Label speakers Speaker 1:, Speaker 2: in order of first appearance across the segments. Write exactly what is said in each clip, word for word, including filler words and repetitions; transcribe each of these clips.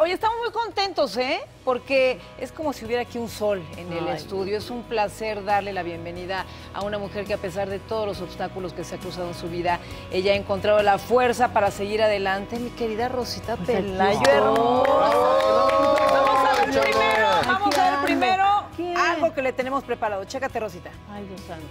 Speaker 1: Oye, estamos muy contentos, ¿eh? Porque es como si hubiera aquí un sol en el
Speaker 2: Ay,
Speaker 1: estudio. Es un placer darle la bienvenida a una mujer que, a pesar de todos los obstáculos que se ha cruzado en su vida, ella ha encontrado la fuerza para seguir adelante. Mi querida Rosita
Speaker 2: Pues
Speaker 1: Pelayo,
Speaker 2: aquí
Speaker 1: hermosa. Vamos a ver
Speaker 2: Yo
Speaker 1: primero,
Speaker 2: no.
Speaker 1: vamos
Speaker 2: Aquí
Speaker 1: a ver
Speaker 2: ando.
Speaker 1: primero
Speaker 2: ¿Qué?
Speaker 1: algo que le tenemos preparado. Chécate, Rosita.
Speaker 2: Ay, Dios santo.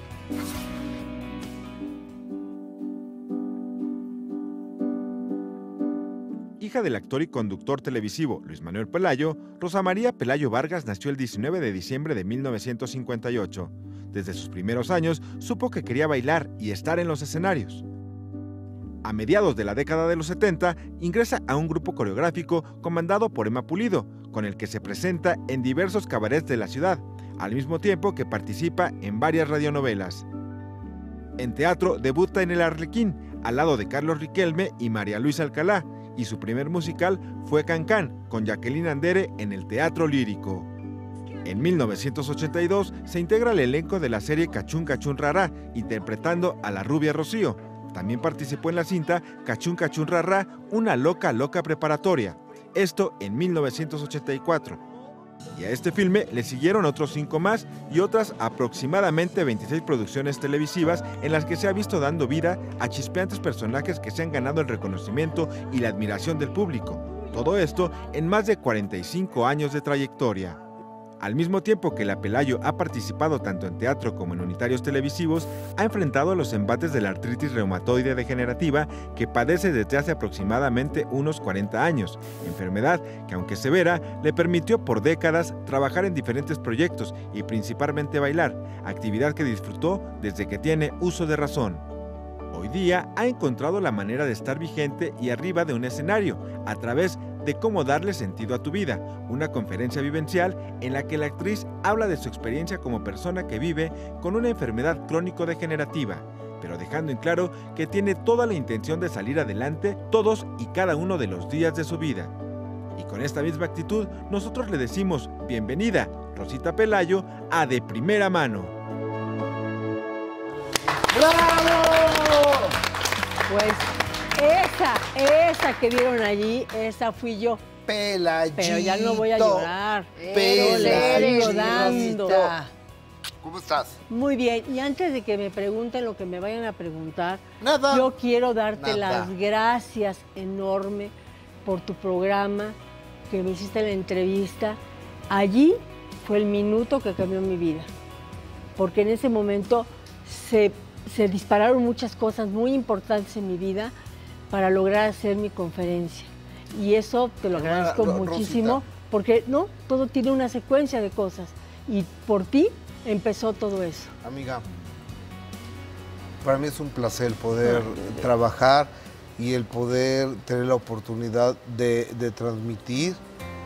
Speaker 3: Hija del actor y conductor televisivo Luis Manuel Pelayo, Rosa María Pelayo Vargas nació el diecinueve de diciembre de mil novecientos cincuenta y ocho. Desde sus primeros años supo que quería bailar y estar en los escenarios. A mediados de la década de los setenta, ingresa a un grupo coreográfico comandado por Emma Pulido, con el que se presenta en diversos cabarets de la ciudad, al mismo tiempo que participa en varias radionovelas. En teatro debuta en El Arlequín, al lado de Carlos Riquelme y María Luisa Alcalá, y su primer musical fue Cancán, con Jacqueline Andere en el Teatro Lírico. En mil novecientos ochenta y dos se integra al elenco de la serie Cachún Cachún Rará, interpretando a la rubia Rocío. También participó en la cinta Cachún Cachún Rará, una loca loca preparatoria. Esto en mil novecientos ochenta y cuatro. Y a este filme le siguieron otros cinco más y otras aproximadamente veintiséis producciones televisivas en las que se ha visto dando vida a chispeantes personajes que se han ganado el reconocimiento y la admiración del público. Todo esto en más de cuarenta y cinco años de trayectoria. Al mismo tiempo que la Pelayo ha participado tanto en teatro como en unitarios televisivos, ha enfrentado los embates de la artritis reumatoide degenerativa que padece desde hace aproximadamente unos cuarenta años, enfermedad que, aunque severa, le permitió por décadas trabajar en diferentes proyectos y principalmente bailar, actividad que disfrutó desde que tiene uso de razón. Hoy día ha encontrado la manera de estar vigente y arriba de un escenario, a través de cómo darle sentido a tu vida, una conferencia vivencial en la que la actriz habla de su experiencia como persona que vive con una enfermedad crónico-degenerativa, pero dejando en claro que tiene toda la intención de salir adelante todos y cada uno de los días de su vida. Y con esta misma actitud, nosotros le decimos bienvenida, Rosita Pelayo, a De Primera Mano.
Speaker 2: ¡Bravo! Pues esa, esa que vieron allí, esa fui yo.
Speaker 4: Pelayito.
Speaker 2: Pero ya no voy a llorar.
Speaker 4: Pelayito.
Speaker 2: Le sigo dando.
Speaker 4: ¿Cómo estás?
Speaker 2: Muy bien, y antes de que me pregunten lo que me vayan a preguntar,
Speaker 4: Nada.
Speaker 2: yo quiero darte
Speaker 4: Nada.
Speaker 2: las gracias enorme por tu programa, que me hiciste la entrevista. Allí fue el minuto que cambió mi vida, porque en ese momento se, se dispararon muchas cosas muy importantes en mi vida para lograr hacer mi conferencia. Y eso te lo
Speaker 4: Hermana,
Speaker 2: agradezco
Speaker 4: Ro-
Speaker 2: muchísimo,
Speaker 4: Rosita.
Speaker 2: porque no, todo tiene una secuencia de cosas. Y por ti empezó todo eso.
Speaker 4: Amiga, para mí es un placer el poder trabajar y el poder tener la oportunidad de, de transmitir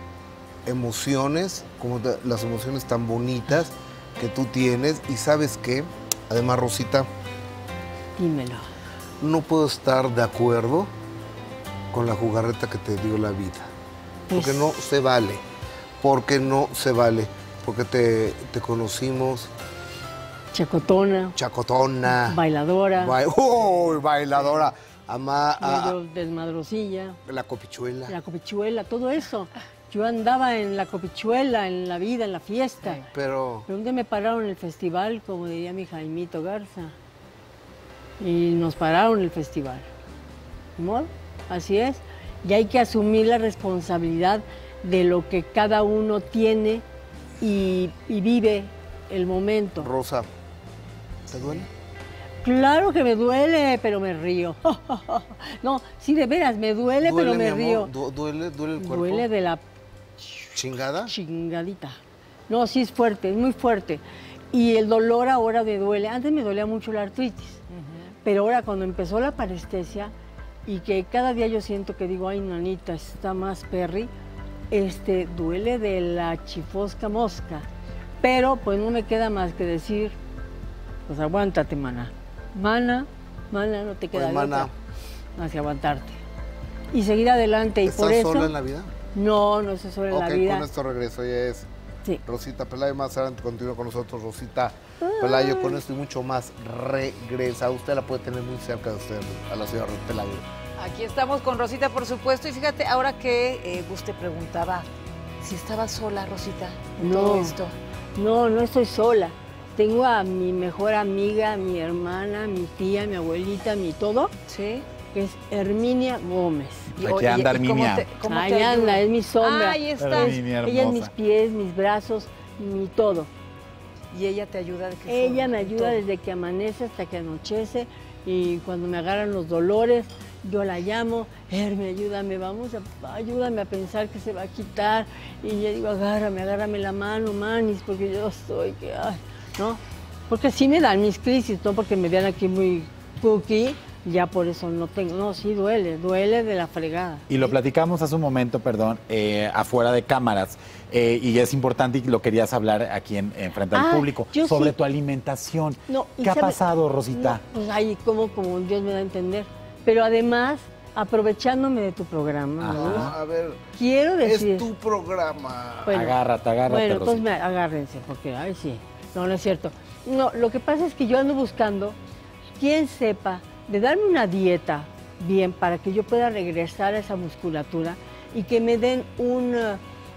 Speaker 4: emociones, como de- las emociones tan bonitas que tú tienes. Y ¿sabes qué? Además, Rosita,
Speaker 2: Dímelo.
Speaker 4: no puedo estar de acuerdo con la jugarreta que te dio la vida. Porque
Speaker 2: Pues-
Speaker 4: no se vale. Porque no se vale. Porque te, te conocimos
Speaker 2: Chacotona,
Speaker 4: chacotona.
Speaker 2: bailadora,
Speaker 4: Ba- ¡Uy, bailadora! Ama, a-
Speaker 2: medio desmadrosilla,
Speaker 4: a- la copichuela.
Speaker 2: la copichuela, todo eso. Yo andaba en la copichuela, en la vida, en la fiesta.
Speaker 4: Pero
Speaker 2: Pero un día me pararon en el festival, como diría mi Jaimito Garza. Y nos pararon en el festival. ¿De modo? Así es. Y hay que asumir la responsabilidad de lo que cada uno tiene y, y vive el momento.
Speaker 4: Rosa, ¿te duele?
Speaker 2: Claro que me duele, pero me río. No, sí, de veras, me duele, pero me
Speaker 4: mi
Speaker 2: río.
Speaker 4: amor? Du- ¿Duele, duele el cuerpo?
Speaker 2: Duele de la
Speaker 4: ¿Chingada?
Speaker 2: chingadita. No, sí es fuerte, es muy fuerte. Y el dolor ahora me duele. Antes me dolía mucho la artritis, pero ahora cuando empezó la parestesia y que cada día yo siento que digo, ay, nanita, está más perri, este, duele de la chifosca mosca. Pero pues no me queda más que decir, pues aguántate, mana. Mana, mana, no te queda
Speaker 4: Pues,
Speaker 2: de
Speaker 4: mana.
Speaker 2: otra más que aguantarte. Y seguir adelante. Y
Speaker 4: ¿Estás
Speaker 2: por eso...
Speaker 4: sola en la vida?
Speaker 2: No, no estoy sola en
Speaker 4: Ok,
Speaker 2: la vida.
Speaker 4: con esto regreso. Ella es
Speaker 2: Sí.
Speaker 4: Rosita Pelayo. Más adelante continúa con nosotros Rosita Pelayo. Con esto y mucho más regresa. Usted la puede tener muy cerca de usted, a la señora Pelayo.
Speaker 1: Aquí estamos con Rosita, por supuesto, y fíjate, ahora que eh, Gus te preguntaba si estabas sola, Rosita, en
Speaker 2: No.
Speaker 1: todo esto.
Speaker 2: No, no estoy sola. Tengo a mi mejor amiga, mi hermana, mi tía, mi abuelita, mi todo,
Speaker 1: ¿Sí?
Speaker 2: que es Herminia Gómez.
Speaker 1: Y-
Speaker 5: Aquí
Speaker 1: oye,
Speaker 5: anda
Speaker 1: ¿y cómo
Speaker 5: Herminia.
Speaker 1: te- cómo
Speaker 2: Ahí
Speaker 1: te ayuda?
Speaker 2: anda, es mi sombra.
Speaker 1: Ah, ahí está.
Speaker 5: Herminia
Speaker 2: Ella es mis
Speaker 5: hermosa.
Speaker 2: pies, mis brazos, mi todo.
Speaker 1: Y ella te ayuda de qué forma?
Speaker 2: Ella me
Speaker 1: En
Speaker 2: ayuda
Speaker 1: todo.
Speaker 2: desde que amanece hasta que anochece y cuando me agarran los dolores, yo la llamo, Hermi, ayúdame, vamos, a, ayúdame a pensar que se va a quitar. Y yo digo, agárrame, agárrame la mano, manis, porque yo estoy que, ay, ¿no? Porque sí me dan mis crisis, no porque me vean aquí muy cookie, ya por eso no tengo, no, sí duele, duele de la fregada.
Speaker 5: Y lo platicamos hace un momento, perdón, eh, afuera de cámaras. Eh, y es importante y lo querías hablar aquí en, en frente al
Speaker 2: Ah,
Speaker 5: público,
Speaker 2: yo
Speaker 5: sobre
Speaker 2: sí.
Speaker 5: tu alimentación.
Speaker 2: No, ¿y
Speaker 5: ¿Qué ha
Speaker 2: sabe-
Speaker 5: pasado, Rosita?
Speaker 2: No, pues ahí como, como Dios me da a entender. Pero además, aprovechándome de tu programa,
Speaker 5: Ajá.
Speaker 2: ¿no?
Speaker 4: No, a ver,
Speaker 2: Quiero decir...
Speaker 4: es tu programa.
Speaker 2: Bueno,
Speaker 5: agárrate, agárrate,
Speaker 2: Bueno, entonces
Speaker 5: Rosita.
Speaker 2: me, agárrense, porque, ay, sí. No, no es cierto. No, lo que pasa es que yo ando buscando quien sepa de darme una dieta bien para que yo pueda regresar a esa musculatura y que me den un, uh,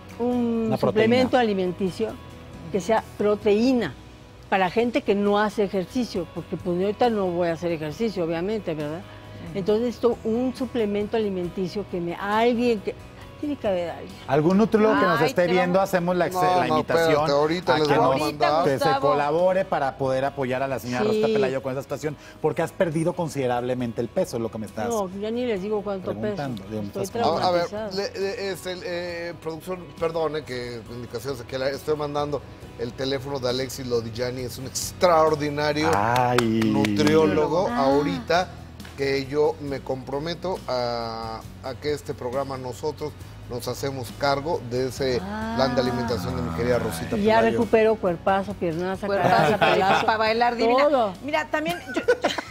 Speaker 2: un
Speaker 5: Una
Speaker 2: suplemento
Speaker 5: proteína.
Speaker 2: alimenticio que sea proteína para gente que no hace ejercicio, porque pues yo ahorita no voy a hacer ejercicio, obviamente, ¿verdad? Entonces, esto, un suplemento alimenticio que me alguien que tiene que haber alguien.
Speaker 5: Algún nutrólogo que nos
Speaker 1: Ay,
Speaker 5: esté
Speaker 1: te
Speaker 5: viendo,
Speaker 1: vamos-
Speaker 5: hacemos la, ex-
Speaker 4: No,
Speaker 5: la
Speaker 4: no,
Speaker 5: invitación
Speaker 4: espérate, ahorita
Speaker 5: a
Speaker 4: les
Speaker 5: que,
Speaker 4: voy a
Speaker 5: nos-
Speaker 1: mandar.
Speaker 5: que se
Speaker 1: Gustavo.
Speaker 5: colabore para poder apoyar a la señora
Speaker 2: Sí.
Speaker 5: Rosita Pelayo con esa situación, porque has perdido considerablemente el peso, es lo que me estás...
Speaker 2: No, ya ni les digo cuánto peso.
Speaker 5: preguntando, digo,
Speaker 2: Estoy
Speaker 5: estás-
Speaker 4: A, a ver,
Speaker 2: traumatizada.
Speaker 4: le- le- este, eh, producción, perdone que indicaciones aquí, le estoy mandando el teléfono de Alexis Lodigiani, es un extraordinario
Speaker 5: Ay.
Speaker 4: nutriólogo
Speaker 2: Ah.
Speaker 4: ahorita que yo me comprometo a, a que este programa nosotros nos hacemos cargo de ese
Speaker 2: Ah.
Speaker 4: plan de alimentación de mi querida Rosita
Speaker 2: Y ya
Speaker 4: Pelayo.
Speaker 2: recupero cuerpazo, piernaza,
Speaker 1: Cuerpazo,
Speaker 2: caraza,
Speaker 1: para bailar divina.
Speaker 2: Todo.
Speaker 1: Mira, también yo-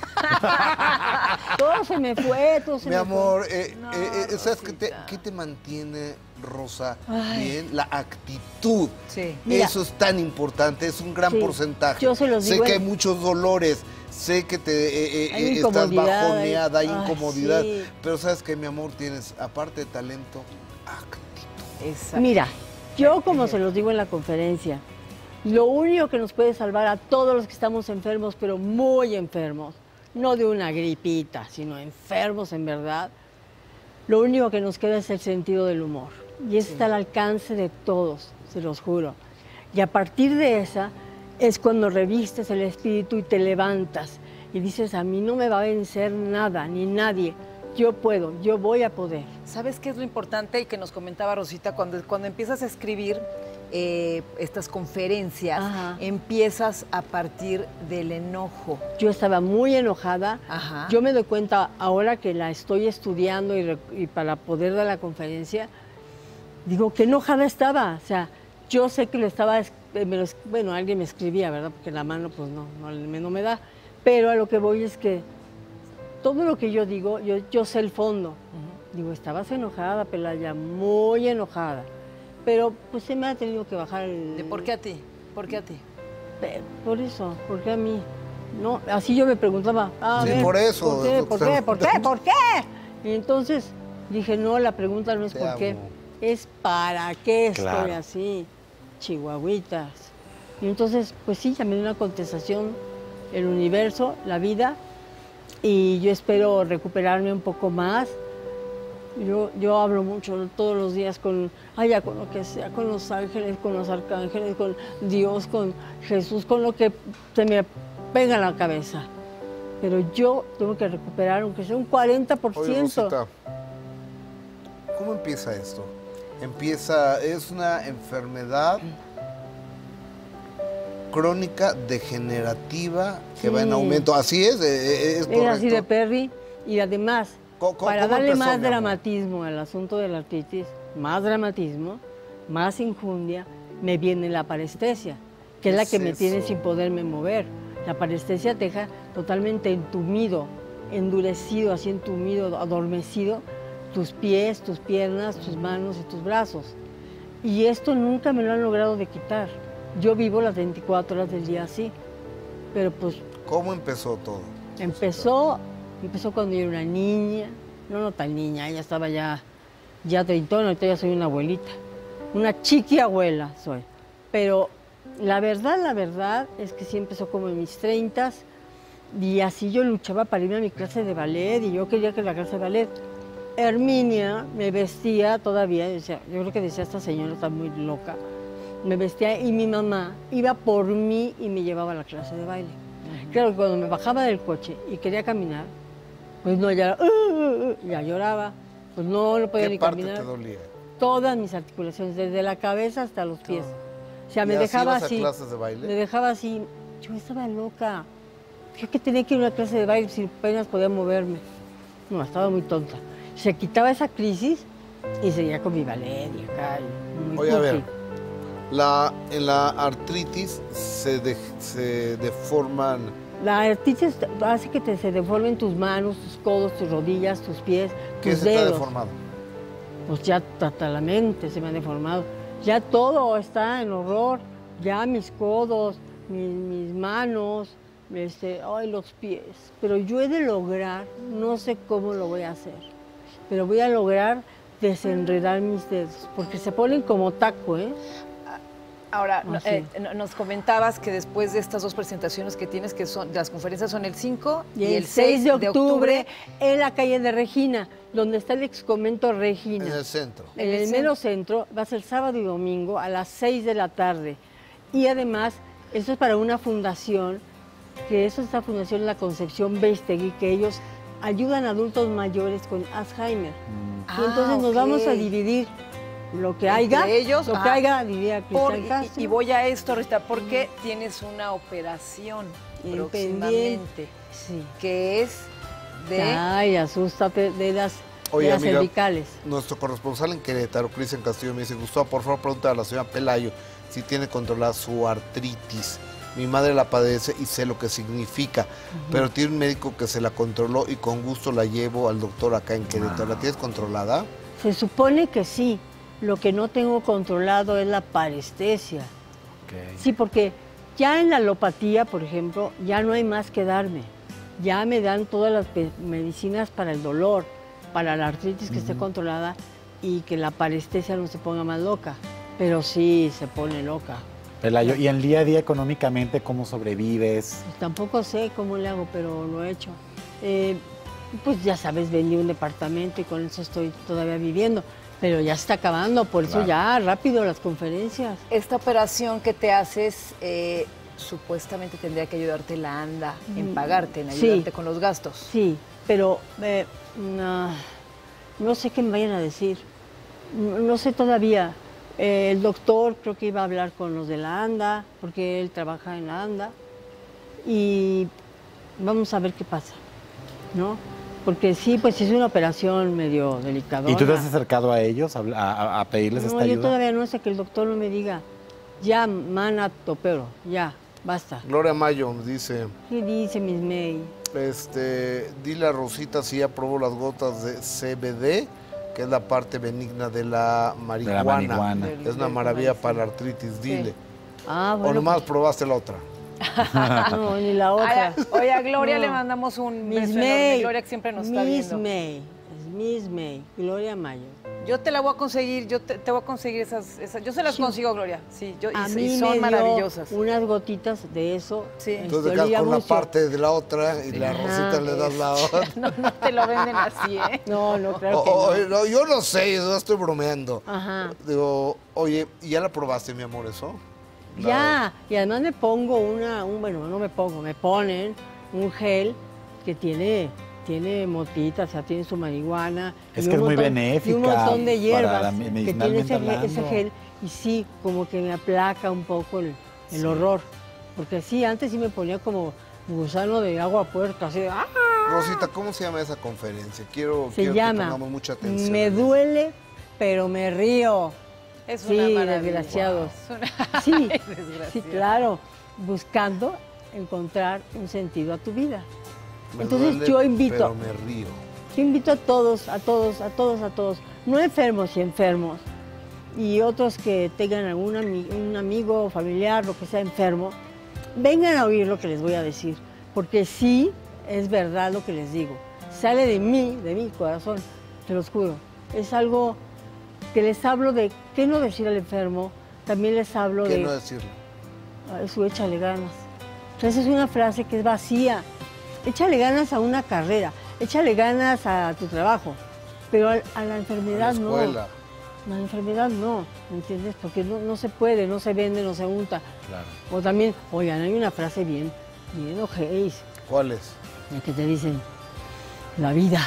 Speaker 2: Todo se me fue, todo se
Speaker 4: Mi
Speaker 2: me
Speaker 4: amor, eh,
Speaker 1: No,
Speaker 4: eh, eh, ¿sabes qué te,
Speaker 1: Rosita.
Speaker 4: qué te mantiene, Rosa,
Speaker 2: Ay.
Speaker 4: bien? La actitud.
Speaker 1: Sí.
Speaker 2: Mira.
Speaker 4: Eso es tan importante, es un gran
Speaker 2: Sí,
Speaker 4: porcentaje.
Speaker 2: yo se los
Speaker 4: sé
Speaker 2: digo
Speaker 4: que
Speaker 2: en-
Speaker 4: hay muchos dolores, sé que te eh, eh,
Speaker 2: Hay
Speaker 4: eh, estás
Speaker 2: incomodidad,
Speaker 4: bajoneada, hay
Speaker 2: hay- ay,
Speaker 4: incomodidad,
Speaker 2: sí.
Speaker 4: pero sabes que mi amor tienes, aparte de talento, actitud.
Speaker 1: Exacto.
Speaker 2: Mira, yo como se los digo en la conferencia, lo único que nos puede salvar a todos los que estamos enfermos, pero muy enfermos, no de una gripita, sino enfermos en verdad, lo único que nos queda es el sentido del humor. Y ese está al alcance de todos, se los juro. Y a partir de esa es cuando revistes el espíritu y te levantas y dices, a mí no me va a vencer nada, ni nadie. Yo puedo, yo voy a poder.
Speaker 1: ¿Sabes qué es lo importante y que nos comentaba Rosita? Cuando, cuando empiezas a escribir eh, estas conferencias,
Speaker 2: Ajá.
Speaker 1: empiezas a partir del enojo.
Speaker 2: Yo estaba muy enojada.
Speaker 1: Ajá.
Speaker 2: Yo me doy cuenta ahora que la estoy estudiando y, re- y para poder dar la conferencia, digo, qué enojada estaba. O sea, yo sé que lo estaba, es- eh, me lo es- bueno, alguien me escribía, ¿verdad? Porque la mano pues no, no, me- no me da. Pero a lo que voy es que todo lo que yo digo, yo, yo sé el fondo. Digo, estabas enojada, Pelaya, muy enojada. Pero pues se me ha tenido que bajar el...
Speaker 1: ¿De por qué a ti? ¿Por qué a ti?
Speaker 2: Pe- Por eso, ¿por qué a mí? No, así yo me preguntaba. A
Speaker 4: Sí,
Speaker 2: ver,
Speaker 4: por eso,
Speaker 2: ¿Por qué?
Speaker 4: es lo
Speaker 2: ¿Por
Speaker 4: que
Speaker 2: qué?
Speaker 4: estamos
Speaker 2: ¿Por qué? ¿Por qué? Y entonces dije, no, la pregunta no es
Speaker 4: Te
Speaker 2: por qué,
Speaker 4: amo.
Speaker 2: es para qué estoy
Speaker 5: Claro.
Speaker 2: así, chihuahuitas. Y entonces, pues sí, ya me dio una contestación el universo, la vida, y yo espero recuperarme un poco más. Yo, yo hablo mucho todos los días con, allá con lo que sea, con los ángeles, con los arcángeles, con Dios, con Jesús, con lo que se me pega en la cabeza. Pero yo tengo que recuperar, aunque sea un cuarenta por
Speaker 4: Oye,
Speaker 2: ciento.
Speaker 4: Rosita, ¿cómo empieza esto? Empieza, es una enfermedad crónica degenerativa que va en
Speaker 2: Sí.
Speaker 4: aumento. Así es, eh, eh, es
Speaker 2: Es así de
Speaker 4: correcto.
Speaker 2: Perry. Y además,
Speaker 4: ¿Cómo- cómo-
Speaker 2: para
Speaker 4: cómo
Speaker 2: darle
Speaker 4: empezó,
Speaker 2: más
Speaker 4: mi amor?
Speaker 2: dramatismo al asunto de la artritis, más dramatismo, más injundia, me viene la parestesia, que es la
Speaker 4: ¿Qué
Speaker 2: que
Speaker 4: es
Speaker 2: me tiene
Speaker 4: eso?
Speaker 2: sin poderme mover. La parestesia te deja totalmente entumido, endurecido, así entumido, adormecido, tus pies, tus piernas, tus manos y tus brazos. Y esto nunca me lo han logrado de quitar. Yo vivo las veinticuatro horas del día así, pero pues
Speaker 4: ¿Cómo empezó todo?
Speaker 2: empezó, empezó cuando yo era una niña, no, no tan niña, ella estaba ya, ya treintona, ahorita ya soy una abuelita. Una chiqui abuela soy. Pero la verdad, la verdad es que sí empezó como en mis treintas y así yo luchaba para irme a mi clase de ballet y yo quería que la clase de ballet. Herminia me vestía todavía, decía, yo creo que decía, esta señora está muy loca. Me vestía y mi mamá iba por mí y me llevaba a la clase de baile. Uh-huh. Claro que cuando me bajaba del coche y quería caminar, pues no, ya, uh, uh, uh, ya lloraba, pues no, no podía ni caminar.
Speaker 4: ¿Qué parte te dolía?
Speaker 2: Todas mis articulaciones, desde la cabeza hasta los pies. O sea, me
Speaker 4: ¿Y así
Speaker 2: dejaba
Speaker 4: ibas a
Speaker 2: así.
Speaker 4: clases de baile?
Speaker 2: Me dejaba así. Yo estaba loca. Yo que tenía que ir a una clase de baile si apenas podía moverme. No, estaba muy tonta. Se quitaba esa crisis y seguía con mi ballet y acá. Y muy
Speaker 4: Oye, a ver,
Speaker 2: cookie.
Speaker 4: la, en la artritis se, de, se deforman...
Speaker 2: La artritis hace que te, se deformen tus manos, tus codos, tus rodillas, tus pies,
Speaker 4: ¿Qué
Speaker 2: tus
Speaker 4: se
Speaker 2: dedos.
Speaker 4: está deformado?
Speaker 2: Pues ya hasta la mente se me ha deformado. Ya todo está en horror. Ya mis codos, mis, mis manos, este, ay, los pies. Pero yo he de lograr, no sé cómo lo voy a hacer, pero voy a lograr desenredar mis dedos, porque se ponen como taco, ¿eh?
Speaker 1: Ahora,
Speaker 2: Ah,
Speaker 1: no-
Speaker 2: sí.
Speaker 1: eh, no- nos comentabas que después de estas dos presentaciones que tienes, que son las conferencias son el cinco
Speaker 2: Y el seis de octubre en la calle de Regina, donde está el excomento Regina.
Speaker 4: En el centro.
Speaker 2: En
Speaker 1: En el
Speaker 2: el mero centro, va a ser sábado y domingo a las seis de la tarde. Y además, esto es para una fundación, que eso es esta fundación La Concepción Beistegui, que ellos ayudan a adultos mayores con Alzheimer.
Speaker 1: Ah,
Speaker 2: y entonces nos
Speaker 1: ok.
Speaker 2: vamos a dividir lo que
Speaker 1: Entre
Speaker 2: haya,
Speaker 1: ellos,
Speaker 2: lo que
Speaker 1: ah,
Speaker 2: haya, diría
Speaker 1: Por-
Speaker 2: Cristian
Speaker 1: y-
Speaker 2: Castro.
Speaker 1: y, voy a esto, Rita, porque tienes una operación
Speaker 2: En
Speaker 1: próximamente,
Speaker 2: Sí.
Speaker 1: que es de...
Speaker 2: Ay, asústate de las,
Speaker 4: Oye,
Speaker 2: de las
Speaker 4: amiga,
Speaker 2: cervicales.
Speaker 4: Nuestro corresponsal en Querétaro, Cristian Castillo, me dice, Gustavo, por favor, pregunta a la señora Pelayo si tiene controlada su artritis. Mi madre la padece y sé lo que significa, pero tiene un médico que se la controló y con gusto la llevo al doctor acá en Querétaro. ¿La tienes controlada?
Speaker 2: Se supone que sí. Lo que no tengo controlado es la parestesia. Sí, porque ya en la alopatía, por ejemplo, ya no hay más que darme. Ya me dan todas las pe- medicinas para el dolor, para la artritis que esté controlada y que la parestesia no se ponga más loca. Pero sí se pone loca.
Speaker 5: Pelayo, y en el día a día económicamente, ¿cómo sobrevives?
Speaker 2: Pues tampoco sé cómo le hago, pero lo he hecho. Eh, pues ya sabes, vendí un departamento y con eso estoy todavía viviendo. Pero ya se está acabando, por eso
Speaker 5: Claro.
Speaker 2: ya rápido las conferencias.
Speaker 1: Esta operación que te haces, eh, supuestamente tendría que ayudarte la ANDA en pagarte, en
Speaker 2: Sí.
Speaker 1: ayudarte con los gastos.
Speaker 2: Sí, pero eh, no, no sé qué me vayan a decir. No, no sé todavía. Eh, el doctor creo que iba a hablar con los de la ANDA, porque él trabaja en la ANDA. Y vamos a ver qué pasa, ¿no? Porque sí, pues es una operación medio delicada.
Speaker 5: ¿Y tú te has acercado a ellos a, a- a pedirles
Speaker 2: No,
Speaker 5: esta
Speaker 2: yo
Speaker 5: ayuda?
Speaker 2: todavía no sé que el doctor no me diga, ya, mana, topero, ya, basta.
Speaker 4: Gloria Mayo dice,
Speaker 2: ¿Qué dice Miss May?
Speaker 4: este, dile a Rosita si ya probó las gotas de C B D, que es la parte benigna de la marihuana.
Speaker 5: marihuana.
Speaker 4: Es una maravilla para la artritis, dile.
Speaker 2: Ah,
Speaker 4: O
Speaker 2: bueno.
Speaker 4: nomás
Speaker 2: pues,
Speaker 4: probaste la otra.
Speaker 2: no, ni la
Speaker 1: Oye,
Speaker 2: otra.
Speaker 1: oye, a Gloria
Speaker 2: No.
Speaker 1: le mandamos un
Speaker 2: Miss
Speaker 1: beso enorme.
Speaker 2: May.
Speaker 1: Gloria que siempre nos está
Speaker 2: Miss
Speaker 1: viendo.
Speaker 2: May. Es Miss May. Gloria Mayo.
Speaker 1: Yo te la voy a conseguir, yo te, te voy a conseguir esas, esas- yo se las
Speaker 2: Sí.
Speaker 1: consigo, Gloria. Sí, yo, y,
Speaker 2: A
Speaker 1: y
Speaker 2: mí
Speaker 1: son
Speaker 2: me dio
Speaker 1: maravillosas.
Speaker 2: unas gotitas de eso.
Speaker 1: Sí.
Speaker 2: este,
Speaker 4: Entonces te quedas
Speaker 2: olía
Speaker 4: con una
Speaker 2: mucho.
Speaker 4: parte de la otra y la
Speaker 2: Ajá.
Speaker 4: Rosita le das la otra.
Speaker 1: No, no te lo venden así, ¿eh?
Speaker 2: No, no, claro
Speaker 4: O-
Speaker 2: que
Speaker 4: o-
Speaker 2: no.
Speaker 4: no, yo no sé, yo estoy bromeando.
Speaker 2: Ajá.
Speaker 4: Digo, oye, ¿y ya la probaste, mi amor, eso?
Speaker 2: Ya, y además me pongo una, un, bueno, no me pongo, me ponen un gel que tiene, tiene motitas, o sea, tiene su marihuana.
Speaker 5: Es
Speaker 2: y
Speaker 5: que
Speaker 2: un
Speaker 5: es muy
Speaker 2: montón-
Speaker 5: benéfica
Speaker 2: Y un montón de
Speaker 5: para
Speaker 2: hierbas
Speaker 5: la-
Speaker 2: que tiene
Speaker 5: medicinalmente
Speaker 2: ese, gel- ese
Speaker 5: hablando.
Speaker 2: gel. Y sí, como que me aplaca un poco el, el horror. Porque sí, antes sí me ponía como gusano de agua puerca, así de, ¡ah!
Speaker 4: Rosita, ¿cómo se llama esa conferencia? Quiero,
Speaker 2: Se
Speaker 4: quiero que
Speaker 2: llama
Speaker 4: pongamos mucha atención.
Speaker 2: Me
Speaker 4: en eso.
Speaker 2: duele, pero me río.
Speaker 1: Es
Speaker 2: Sí,
Speaker 1: una maravilla.
Speaker 2: desgraciados.
Speaker 1: Es una-
Speaker 2: Sí,
Speaker 1: Ay,
Speaker 2: sí,
Speaker 1: desgraciado.
Speaker 2: claro, buscando encontrar un sentido a tu vida.
Speaker 4: Me
Speaker 2: Entonces
Speaker 4: duele,
Speaker 2: yo invito,
Speaker 4: Pero me río.
Speaker 2: yo invito a todos, a todos, a todos, a todos, no enfermos y enfermos, y otros que tengan algún ami- un amigo o familiar, lo que sea enfermo, vengan a oír lo que les voy a decir, porque sí es verdad lo que les digo, sale de mí, de mi corazón, te lo juro. Es algo que les hablo de qué no decir al enfermo, también les hablo
Speaker 4: ¿Qué
Speaker 2: de...
Speaker 4: no decirle?
Speaker 2: a Eso, échale ganas. Entonces es una frase que es vacía. Échale ganas a una carrera, échale ganas a tu trabajo, pero a, a la enfermedad
Speaker 4: A la
Speaker 2: no.
Speaker 4: escuela.
Speaker 2: La enfermedad no, ¿me entiendes? Porque no, no se puede, no se vende, no se unta.
Speaker 5: Claro.
Speaker 2: O también, oigan, hay una frase bien, bien ojéis,
Speaker 4: ¿Cuál es?
Speaker 2: la que te dicen, la vida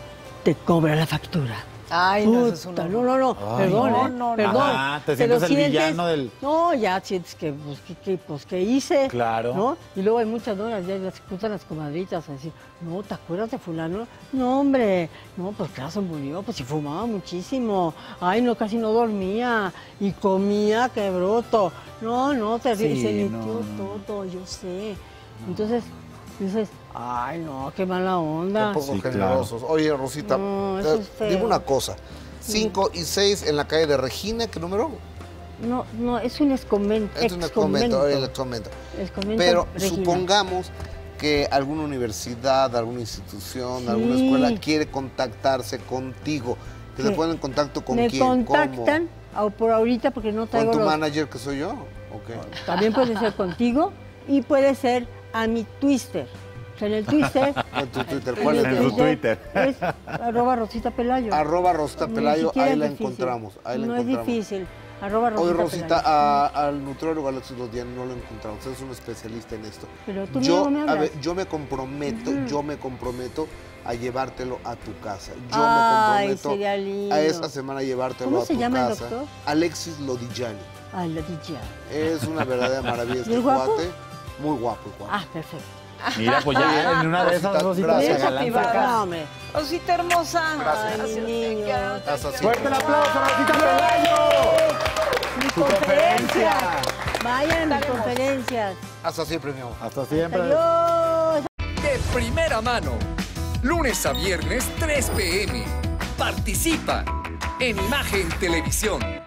Speaker 2: te cobra la factura.
Speaker 1: Ay, no, eso es
Speaker 2: Puta,
Speaker 1: una...
Speaker 2: no, no, no,
Speaker 5: Ay,
Speaker 2: perdón,
Speaker 1: no,
Speaker 2: ¿eh?
Speaker 1: no, no.
Speaker 2: Perdón.
Speaker 5: Ajá, te
Speaker 2: Pero
Speaker 5: sientes el villano del-
Speaker 2: No, ya sientes que, pues, que, que, pues, que hice.
Speaker 5: Claro.
Speaker 2: ¿No? Y luego hay muchas donas, ya las escuchan las comadritas a decir, no, ¿te acuerdas de fulano? No, hombre, no, pues claro, se murió, pues si fumaba muchísimo. Ay, no, casi no dormía. Y comía, qué bruto. No, no, te
Speaker 5: Sí,
Speaker 2: se
Speaker 5: no,
Speaker 2: metió
Speaker 5: no.
Speaker 2: todo, yo sé. Entonces, dices, ay, no, qué mala onda.
Speaker 4: Tampoco
Speaker 5: Sí, claro.
Speaker 4: generosos. Oye, Rosita,
Speaker 2: No, eso
Speaker 4: eh,
Speaker 2: es feo.
Speaker 4: dime una cosa. cinco y seis en la calle de Regina, ¿qué número?
Speaker 2: No, no, es un exconvento.
Speaker 4: Es un convento, el convento.
Speaker 2: Exconvento
Speaker 4: Pero
Speaker 2: Regina.
Speaker 4: supongamos que alguna universidad, alguna institución,
Speaker 2: Sí.
Speaker 4: alguna escuela quiere contactarse contigo. ¿Que se
Speaker 2: Sí.
Speaker 4: ponen en contacto con
Speaker 2: Me
Speaker 4: quién?
Speaker 2: contactan o por ahorita porque no
Speaker 4: ¿Cómo?
Speaker 2: traigo
Speaker 4: ¿Con tu
Speaker 2: los...
Speaker 4: manager que soy yo? Ok.
Speaker 2: También puede ser contigo y puede ser a mi Twitter. O sea, en el Twitter...
Speaker 4: En tu Twitter,
Speaker 2: en
Speaker 4: ¿cuál
Speaker 2: el
Speaker 4: es?
Speaker 5: En su Twitter.
Speaker 2: Es arroba Rosita Pelayo.
Speaker 4: Arroba Rosita
Speaker 2: Ni
Speaker 4: Pelayo,
Speaker 2: siquiera
Speaker 4: ahí
Speaker 2: es
Speaker 4: la
Speaker 2: difícil.
Speaker 4: encontramos. Ahí la
Speaker 2: no
Speaker 4: encontramos.
Speaker 2: es difícil. Arroba Rosita
Speaker 4: Hoy Rosita,
Speaker 2: Pelayo.
Speaker 4: a- al nutriólogo Alexis Lodiano no lo encontramos. Usted es un especialista en esto.
Speaker 2: Pero tú
Speaker 4: yo,
Speaker 2: luego me
Speaker 4: a
Speaker 2: hablas.
Speaker 4: ver, yo me comprometo, yo me comprometo a llevártelo a tu casa. Yo
Speaker 2: Ay,
Speaker 4: me comprometo
Speaker 2: sería lindo.
Speaker 4: a esta semana a llevártelo
Speaker 2: ¿Cómo
Speaker 4: a
Speaker 2: se
Speaker 4: tu
Speaker 2: llama el
Speaker 4: casa.
Speaker 2: doctor?
Speaker 4: Alexis Lodigiani.
Speaker 2: Ay, la dicha.
Speaker 4: Es una verdadera maravilla
Speaker 2: ¿Y
Speaker 4: este
Speaker 2: es guapo?
Speaker 4: cuate. Muy guapo el cuate.
Speaker 2: Ah, perfecto.
Speaker 5: Mira, pues ya en una de esas,
Speaker 4: Rosita,
Speaker 5: Rosita,
Speaker 4: gracias.
Speaker 5: se agalanta
Speaker 1: Motivada.
Speaker 5: acá.
Speaker 2: No, hombre.
Speaker 1: Rosita hermosa.
Speaker 2: Ay, mi niño.
Speaker 4: Hasta siempre.
Speaker 5: ¡Fuerte el aplauso, Rosita Pelayo!
Speaker 2: Mi
Speaker 5: ¡Tu
Speaker 2: conferencia.
Speaker 5: conferencia!
Speaker 2: Vayan a mis conferencias.
Speaker 4: Hasta siempre, mi amor.
Speaker 5: Hasta siempre.
Speaker 2: Adiós.
Speaker 6: De primera mano, lunes a viernes tres p m Participa en Imagen Televisión.